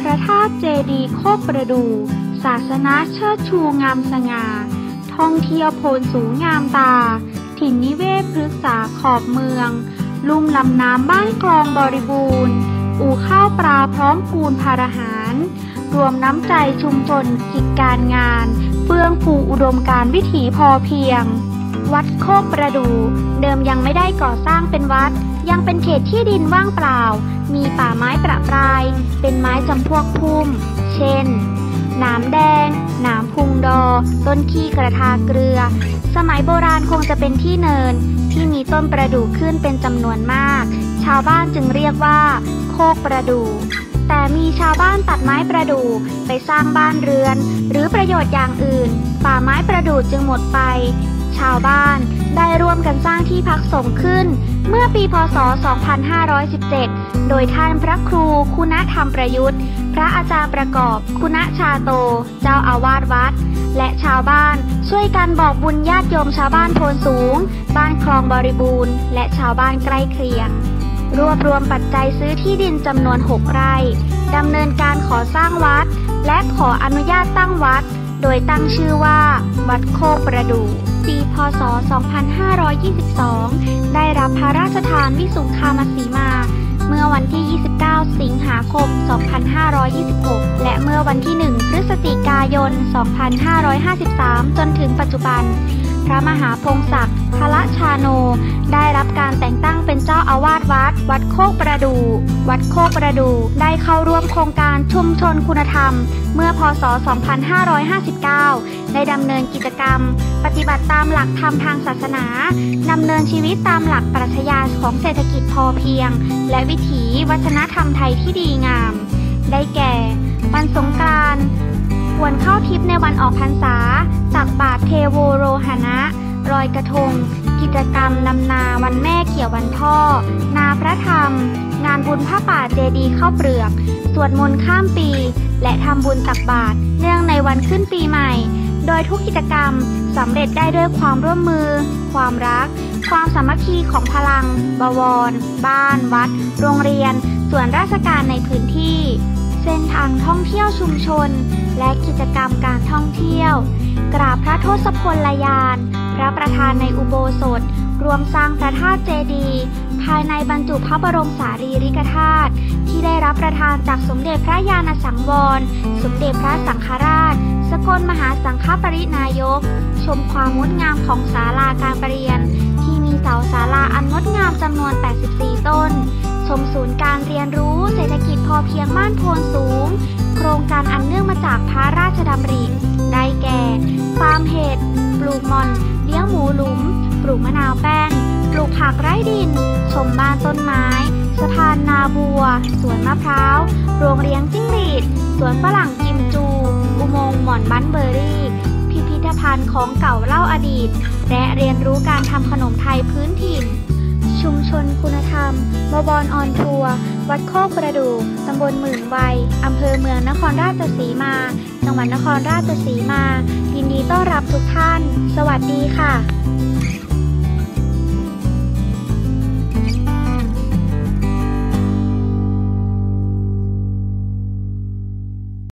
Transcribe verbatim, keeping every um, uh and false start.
ระธาตุเจดีย์โคกประดู่ศาสนาเชิดชูงามสง่าท่องเที่ยวโพนสูงงามตาถิ่นนิเวศพฤกษาขอบเมืองลุ่มลำน้ำบ้านคลองบริบูรณ์อู่ข้าวปลาพร้อมปูนพารหารรวมน้ำใจชุมชนกิจการงานเฟื่องฟูอุดมการณ์วิถีพอเพียงวัดโคกประดู่เดิมยังไม่ได้ก่อสร้างเป็นวัดยังเป็นเขตที่ดินว่างเปล่ามีป่าไม้ประปรายเป็นไม้จำพวกพุ่มเช่นหนามแดงหนามพุงดอต้นขี้กระทาเกลือสมัยโบราณคงจะเป็นที่เนินที่มีต้นประดู่ขึ้นเป็นจำนวนมากชาวบ้านจึงเรียกว่าโคกประดู่แต่มีชาวบ้านตัดไม้ประดู่ไปสร้างบ้านเรือนหรือประโยชน์อย่างอื่นป่าไม้ประดู่จึงหมดไปชาวบ้านได้ร่วมกันสร้างที่พักสงฆ์ขึ้นเมื่อปีพ.ศ. สองพันห้าร้อยสิบเจ็ดโดยท่านพระครูคุณธรรมประยุทธ์พระอาจารย์ประกอบคุณชาโตเจ้าอาวาสวัดและชาวบ้านช่วยกันบอกบุญญาติโยมชาวบ้านโพนสูงบ้านคลองบริบูรณ์และชาวบ้านใกล้เคียงรวบรวมปัจจัยซื้อที่ดินจำนวนหกไร่ดำเนินการขอสร้างวัดและขออนุญาตตั้งวัดโดยตั้งชื่อว่าวัดโคกประดู่ปีพ.ศ. สองพันห้าร้อยยี่สิบสองได้รับพระราชทานวิสุงคามสีมาเมื่อวันที่ยี่สิบเก้าสิงหาคมสองพันห้าร้อยยี่สิบหกและเมื่อวันที่หนึ่งพฤศจิกายนสองพันห้าร้อยห้าสิบสามจนถึงปัจจุบันพระมหาพงศักดิ์พละชาโนได้รับการแต่งตั้งเป็นเจ้าอาวาสวัดวัดโคกประดู่วัดโคกประดู่ได้เข้าร่วมโครงการชุมชนคุณธรรมเมื่อพ.ศ. สองพันห้าร้อยห้าสิบเก้าได้ดำเนินกิจกรรมปฏิบัติตามหลักธรรมทางศาสนาดำเนินชีวิตตามหลักปรัชญาของเศรษฐกิจพอเพียงและวิถีวัฒนธรรมไทยที่ดีงามได้แก่วันสงกรานต์วันเข้าทิพย์ในวันออกพรรษาตักบาตรเทโวโรหณะลอยกระทงกิจกรรมนำนาวันแม่เกี่ยววันพ่อนาพระธรรมงานบุญผ้าป่าเจดีย์ข้าวเปลือกสวดมนต์ข้ามปีและทำบุญตักบาตรเนื่องในวันขึ้นปีใหม่โดยทุกกิจกรรมสำเร็จได้ด้วยความร่วมมือความรักความสามัคคีของพลังบวรบ้านวัดโรงเรียนส่วนราชการในพื้นที่เส้นทางท่องเที่ยวชุมชนและกิจกรรมการท่องเที่ยวกราบพระทศพลยานพระประธานในอุโบสถรวมสร้างพระธาตุเจดีย์ภายในบรรจุพระบรมสารีริกธาตุที่ได้รับประทานจากสมเด็จพระญาณสังวรสมเด็จพระสังฆราชสกลมหาสังฆปรินายกชมความงดงามของศาลาการประเรียนที่มีเสาศาลาอันงดงามจำนวนแปดสิบสี่ต้นชมศูนย์การเรียนรู้เศรษฐกิจพอเพียงบ้านโพนสูงโครงการอันเนื่องมาจากพระราชดำริได้แก่ฟาร์มเห็ดปลูกม่อนเลี้ยงหมูหลุมปลูกมะนาวแป้นปลูกผักไร้ดินชมบ้านต้นไม้สะพานนาบัวสวนมะพร้าวโรงเลี้ยงจิ้งหรีดสวนฝรั่งกิมจูอุโมงค์หม่อนบันเบอร์รี่พิพิธภัณฑ์ของเก่าเล่าอดีตและเรียนรู้การทำขนมไทยพื้นถิ่นชุมชนคุณธรรมบวรออนทัวร์วัดโคกประดู่ตำบลหมื่นวัยอำเภอเมืองนครราชสีมาจังหวัดนครราชสีมายินดีต้อนรับทุกท่านสวัสดีค่ะ